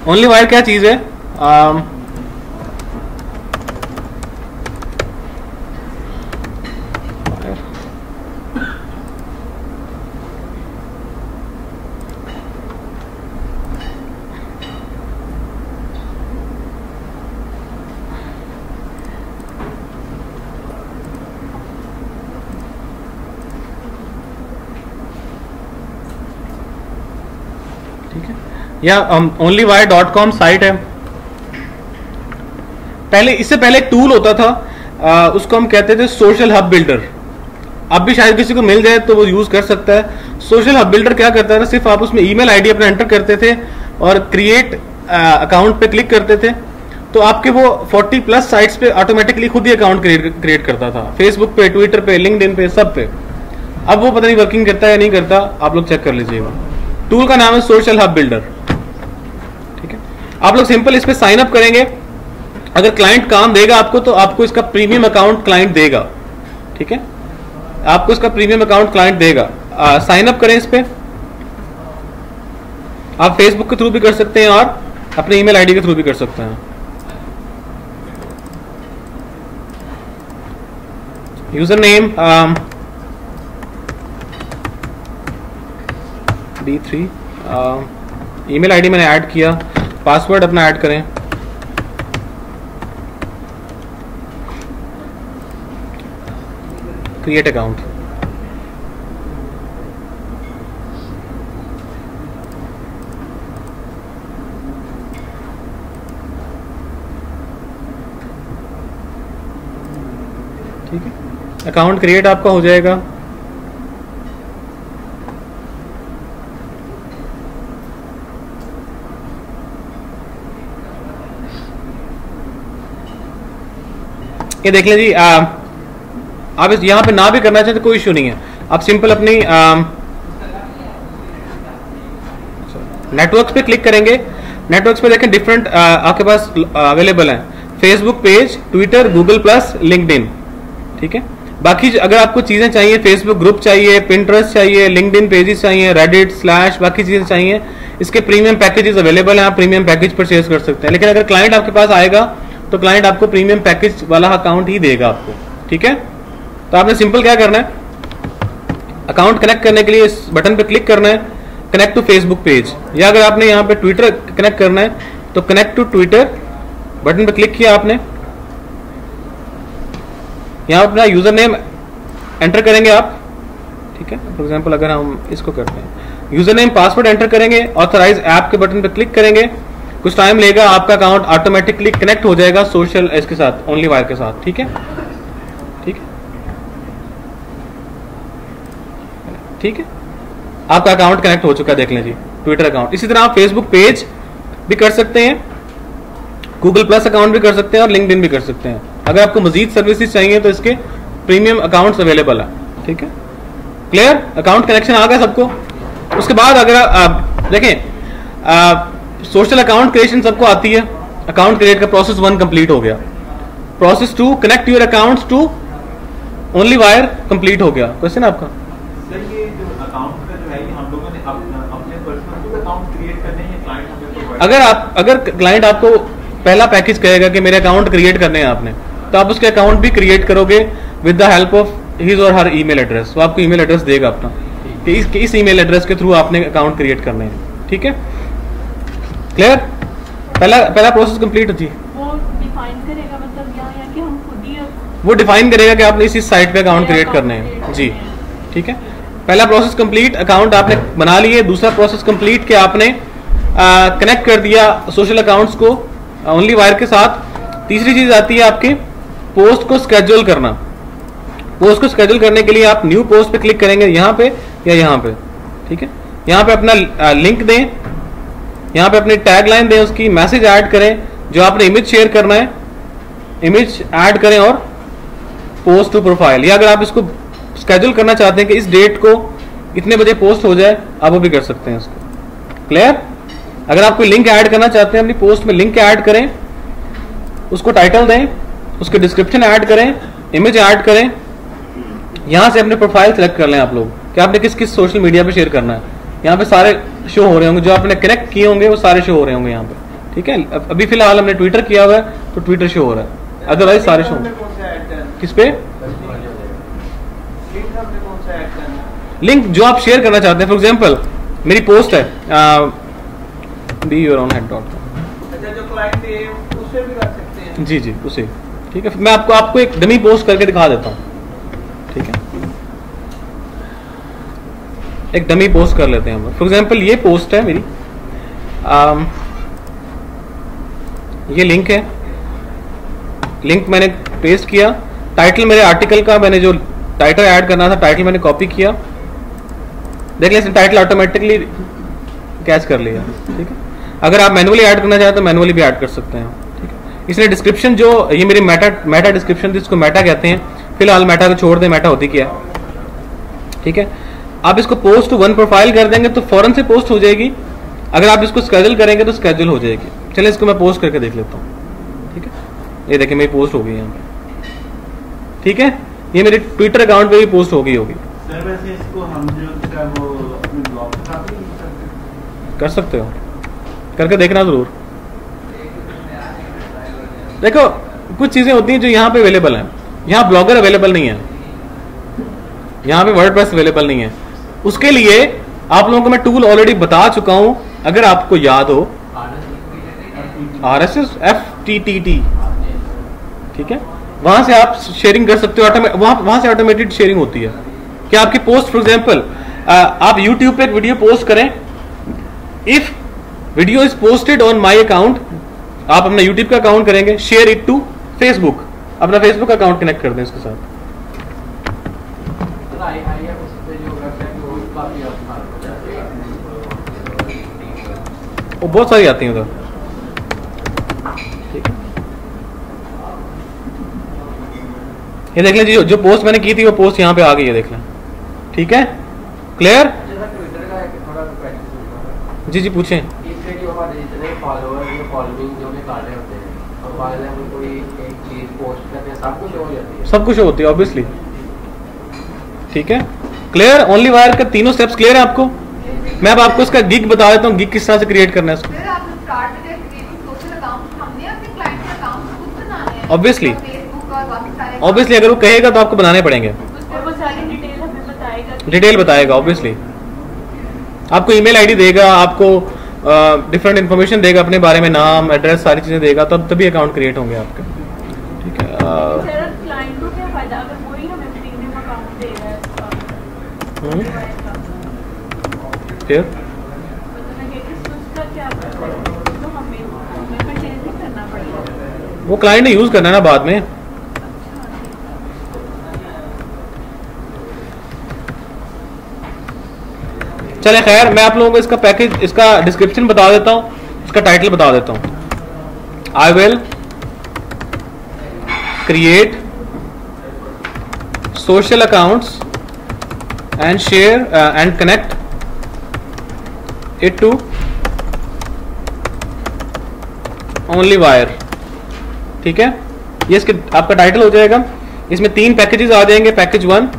Only wire क्या चीज है? या onlyWire.com साइट है। पहले इससे पहले एक टूल होता था, उसको हम कहते थे सोशल हब बिल्डर। अब भी शायद किसी को मिल जाए तो वो यूज कर सकता है। सोशल हब बिल्डर क्या करता था, सिर्फ आप उसमें ईमेल आईडी अपना एंटर करते थे और क्रिएट अकाउंट पे क्लिक करते थे, तो आपके वो 40+ साइट्स पे ऑटोमेटिकली खुद ही अकाउंट क्रिएट करता था, फेसबुक पे, ट्विटर पे, लिंक्डइन पे, सब पे। अब वो पता नहीं वर्किंग करता है या नहीं करता, आप लोग चेक कर लीजिएगा। टूल का नाम है सोशल हब बिल्डर। ठीक है, आप लोग सिंपल इस पे साइन अप करेंगे। अगर क्लाइंट काम देगा आपको तो आपको इसका प्रीमियम अकाउंट क्लाइंट देगा। ठीक है, आपको इसका प्रीमियम अकाउंट क्लाइंट देगा। साइन अप करें इस पे। आप फेसबुक के थ्रू भी कर सकते हैं और अपने ईमेल आईडी के थ्रू भी कर सकते हैं। User name D3, email ID मैंने ऐड किया, पासवर्ड अपना ऐड करें। Create account. ठीक है, अकाउंट क्रिएट आपका हो जाएगा। ये देख लें जी, आप इस यहाँ पे ना भी करना चाहते तो कोई इश्यू नहीं है। आप सिंपल अपनी नेटवर्क्स पे क्लिक करेंगे। नेटवर्क्स पे देखें डिफरेंट आपके पास अवेलेबल हैं, Facebook page, Twitter, Google plus, LinkedIn. ठीक है, बाकी अगर आपको चीजें चाहिए, फेसबुक ग्रुप चाहिए, पिंटरेस्ट चाहिए, लिंक्डइन पेजेस चाहिए, रेडिट स्लैश, बाकी चीजें चाहिए, इसके प्रीमियम पैकेजेस अवेलेबल हैं। आप प्रीमियम पैकेज परचेज कर सकते हैं। लेकिन अगर क्लाइंट आपके पास आएगा तो क्लाइंट आपको प्रीमियम पैकेज वाला अकाउंट ही देगा आपको। ठीक है, तो आपने सिंपल क्या करना है, अकाउंट कनेक्ट करने के लिए इस बटन पे क्लिक करना है, कनेक्ट टू फेसबुक पेज, या अगर आपने यहाँ पे ट्विटर कनेक्ट करना है तो कनेक्ट टू ट्विटर बटन पे क्लिक किया आपने। यहाँ अपना यूजर नेम एंटर करेंगे आप। ठीक है, फॉर एग्जांपल अगर हम इसको करते हैं, यूजर नेम पासवर्ड एंटर करेंगे, ऑथराइज ऐप के बटन पे क्लिक करेंगे, कुछ टाइम लेगा, आपका अकाउंट ऑटोमेटिकली कनेक्ट हो जाएगा सोशल इसके साथ, ओनली वायर के साथ। ठीक है, ठीक है, ठीक है, आपका अकाउंट कनेक्ट हो चुका है, देख लें जी, ट्विटर अकाउंट। इसी तरह आप फेसबुक पेज भी कर सकते हैं, गूगल प्लस अकाउंट भी कर सकते हैं और लिंक्डइन भी कर सकते हैं। अगर आपको मजीद सर्विसेज चाहिए तो इसके प्रीमियम अकाउंट्स अवेलेबल है। ठीक है, क्लियर, अकाउंट कनेक्शन आ गया सबको। उसके बाद अगर आप देखें, सोशल अकाउंट क्रिएशन सबको आती है। अकाउंट क्रिएट का प्रोसेस 1 कंप्लीट हो गया। Process 2, connect your accounts to OnlyWire, complete हो गया। क्वेश्चन आपका सर, ये जो अकाउंट का जो है, हम लोगों ने अपने पर्सनल अकाउंट क्रिएट करने हैं, क्लाइंट हमें अगर क्लाइंट आपको पहला पैकेज कहेगा कि मेरे अकाउंट क्रिएट करने हैं आपने, तो आप उसके अकाउंट भी क्रिएट करोगे with the help of his और हर ईमेल एड्रेस। वो आपको ईमेल एड्रेस देगा अपना कि इस ईमेल एड्रेस के थ्रू आपने अकाउंट क्रिएट करने हैं। ठीक है, क्लियर, पहला प्रोसेस कंप्लीट होती है। वो डिफाइन करेगा, मतलब या कि हम खुद ही वो डिफाइन करेगा कि आपने इसी साइट पे अकाउंट क्रिएट करने हैं जी। ठीक है, पहला प्रोसेस कंप्लीट, अकाउंट आपने बना लिए। दूसरा प्रोसेस कंप्लीट कि आपने कनेक्ट कर दिया सोशल अकाउंट्स को ओनली वायर के साथ। तीसरी चीज आती है आपकी पोस्ट को स्केड्यूल करना। पोस्ट को स्केड्यूल करने के लिए आप न्यू पोस्ट पे क्लिक करेंगे, यहाँ पे या यहाँ पे। ठीक है, यहाँ पे अपना लिंक दें, यहाँ पे अपनी टैग लाइन दें, उसकी मैसेज ऐड करें, जो आपने इमेज शेयर करना है इमेज ऐड करें और पोस्ट टू प्रोफाइल। या अगर आप इसको स्केड्यूल करना चाहते हैं कि इस डेट को इतने बजे पोस्ट हो जाए, आप वो भी कर सकते हैं इसको। क्लियर, अगर आप कोई लिंक ऐड करना चाहते हैं अपनी पोस्ट में, लिंक ऐड करें, उसको टाइटल दें, उसके डिस्क्रिप्शन ऐड करें, इमेज ऐड करें। यहां से अपने प्रोफाइल सेलेक्ट कर लें आप लोग कि आपने किस किस सोशल मीडिया पे शेयर करना है। यहाँ पे सारे शो हो रहे होंगे, जो आपने कनेक्ट किए होंगे वो सारे शो हो रहे होंगे यहाँ पे। ठीक है, अभी फिलहाल हमने ट्विटर किया हुआ है तो ट्विटर शो हो रहा है, अदरवाइज सारे शो किस पे लिंक जो आप शेयर करना चाहते हैं। फॉर एग्जांपल मेरी पोस्ट है be your own head dot com, जो क्लाइंट है उससे भी कर सकते हैं। जी जी उसे, ठीक है। मैं आपको एक डमी पोस्ट करके दिखा देता हूँ, ठीक है, एक डमी पोस्ट कर लेते हैं हम। फॉर एग्जांपल ये पोस्ट है मेरी, ये लिंक है, लिंक मैंने पेस्ट किया, टाइटल मेरे आर्टिकल का मैंने जो टाइटल ऐड करना था टाइटल मैंने कॉपी किया, देख लें टाइटल ऑटोमेटिकली कैच कर लिया, ठीक है। अगर आप मैनुअली ऐड करना चाहें तो मैनुअली भी ऐड कर सकते हैं, ठीक है। इसने डिस्क्रिप्शन जो ये मेरी मेटा डिस्क्रिप्शन थी, इसको मेटा कहते हैं, फिलहाल मेटा को छोड़ दें, मेटा होती क्या है, ठीक है। आप इसको पोस्ट टू वन प्रोफाइल कर देंगे तो फौरन से पोस्ट हो जाएगी, अगर आप इसको स्केड्यूल करेंगे तो स्केड्यूल हो जाएगी। चलिए इसको मैं पोस्ट करके देख लेता हूँ, ठीक है। ये देखिए मेरी पोस्ट हो गई यहाँ पे, ठीक है, ये मेरे ट्विटर अकाउंट पे भी पोस्ट हो गई होगी। सर वैसे इसको हम जो वो अपने ब्लॉग पे कर सकते हो, करके देखना जरूर। देखो कुछ चीजें होती हैं जो यहाँ पे अवेलेबल हैं, यहाँ ब्लॉगर अवेलेबल नहीं है, यहाँ पे वर्डप्रेस अवेलेबल नहीं है। उसके लिए आप लोगों को मैं टूल ऑलरेडी बता चुका हूं, अगर आपको याद हो, RSS FTTT, ठीक है, वहां से आप शेयरिंग कर सकते हो, वहां से ऑटोमेटेड शेयरिंग होती है कि आपकी पोस्ट, फॉर एग्जांपल आप YouTube पे एक वीडियो पोस्ट करें, if video is posted on my account, आप अपना YouTube का अकाउंट करेंगे, शेयर इट टू फेसबुक, अपना फेसबुक अकाउंट कनेक्ट कर दें इसके साथ। वो बहुत सारी आती हैं उधर, ठीक है। ये देख लें जी, जो पोस्ट मैंने की थी वो पोस्ट यहाँ पे आ गई है, देख लें, ठीक है, क्लियर। जी जी पूछें। सब कुछ होती है ऑब्वियसली, ठीक है, क्लियर। ओनली वायर का तीनों स्टेप्स क्लियर है आपको। मैं अब आपको इसका गिग बता देता हूँ, गिग किस तरह से क्रिएट करना है इसको। ऑब्वियसली अगर वो कहेगा तो आपको बनाने पड़ेंगे, डिटेल बताएगा, ऑब्वियसली आपको ईमेल आईडी देगा, आपको डिफरेंट इन्फॉर्मेशन देगा अपने बारे में, नाम एड्रेस सारी चीजें देगा, तब तभी अकाउंट क्रिएट होंगे आपके, ठीक है। फिर वो क्लाइंट ने यूज करना है ना बाद में। चले खैर, मैं आप लोगों को इसका पैकेज, इसका डिस्क्रिप्शन बता देता हूं, इसका टाइटल बता देता हूं। I will create social accounts and share and connect it to OnlyWire, ठीक है। ये इसके आपका टाइटल हो जाएगा। इसमें 3 पैकेजेस आ जाएंगे, पैकेज 1,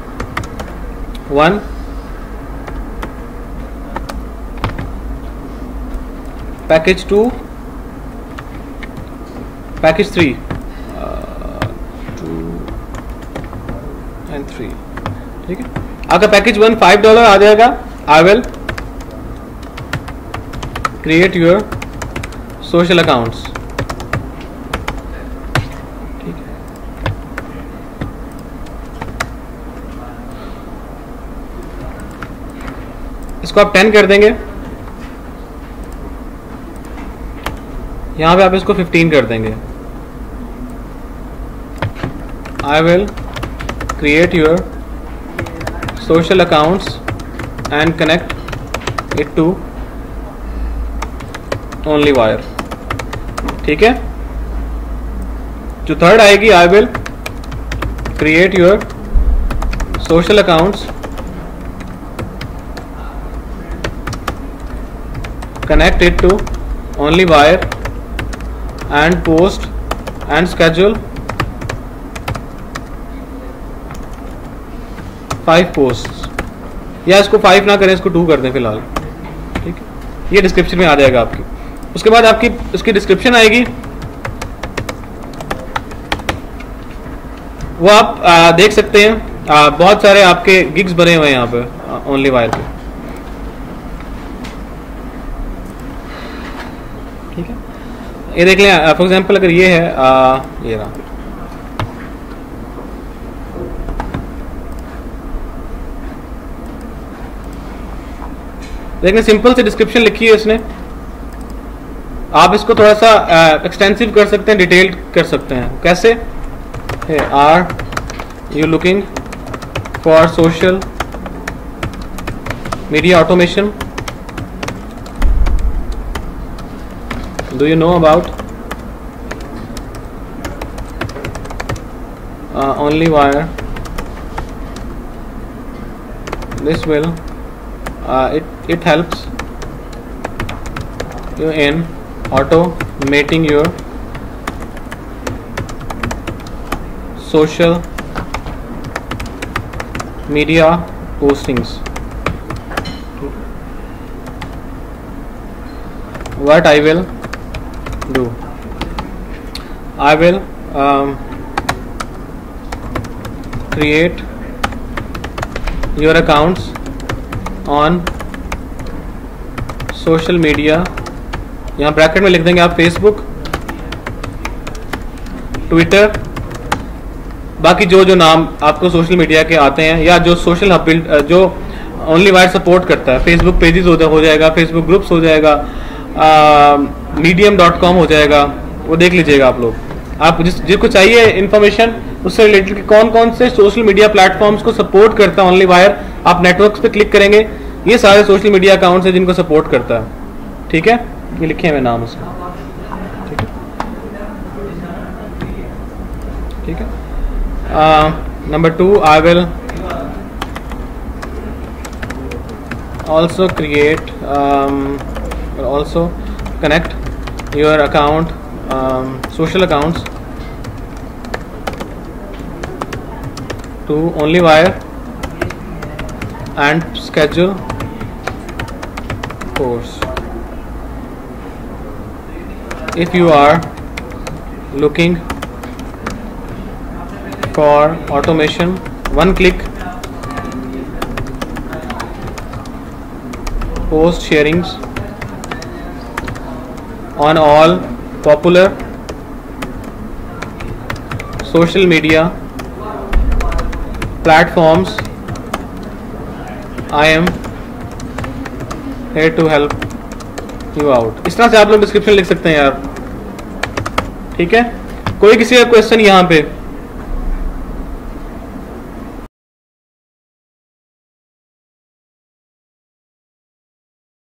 पैकेज 2, पैकेज 3, 2 and 3, ठीक है। आपका पैकेज 1 $5 आ जाएगा। I will create your social accounts, ठीक है। इसको आप 10 कर देंगे, यहां पे आप इसको 15 कर देंगे। I will create your social accounts and connect it to OnlyWire, ठीक है। जो थर्ड आएगी, I will create your social accounts connect it to only wire and post and schedule 5 posts, या इसको 5 ना करें, इसको 2 कर दें फिलहाल, ठीक है। ये डिस्क्रिप्शन में आ जाएगा आपकी। उसके बाद आपकी उसकी डिस्क्रिप्शन आएगी, वो आप देख सकते हैं। बहुत सारे आपके गिग्स बने हुए हैं यहाँ पे ओनली वायर पे, ठीक है। ये देख लें फॉर एग्जांपल, अगर ये है ये रहा, देखने सिंपल से डिस्क्रिप्शन लिखी है इसने। आप इसको थोड़ा सा एक्सटेंसिव कर सकते हैं, डिटेल्ड कर सकते हैं। कैसे? Are you looking for social media automation? Do you know about OnlyWire? This will it helps you in automating your social media postings. What I will do, I will create your accounts on social media, यहाँ bracket में लिख देंगे आप Facebook, Twitter, बाकी जो जो नाम आपको सोशल मीडिया के आते हैं, या जो सोशल हब जो ओनली वायर सपोर्ट करता है, फेसबुक पेजेस हो जाएगा, फेसबुक ग्रुप्स हो जाएगा, medium.com हो जाएगा, वो देख लीजिएगा आप लोग। आप जिसको चाहिए इन्फॉर्मेशन उससे रिलेटेड कौन कौन से सोशल मीडिया प्लेटफॉर्म्स को सपोर्ट करता है ओनली वायर, आप नेटवर्क्स पे क्लिक करेंगे, ये सारे सोशल मीडिया अकाउंट्स हैं जिनको सपोर्ट करता है, ठीक है। ये लिखे हैं नाम उसका, ठीक है, ठीक है। Number 2, I will also create also connect your account social accounts to OnlyWire and schedule course. If you are looking for automation, one click post sharings on all popular social media platforms. I am here to help you out. इस तरह से आप लोग description लिख सकते हैं यार, ठीक है। कोई किसी का क्वेश्चन यहाँ पे?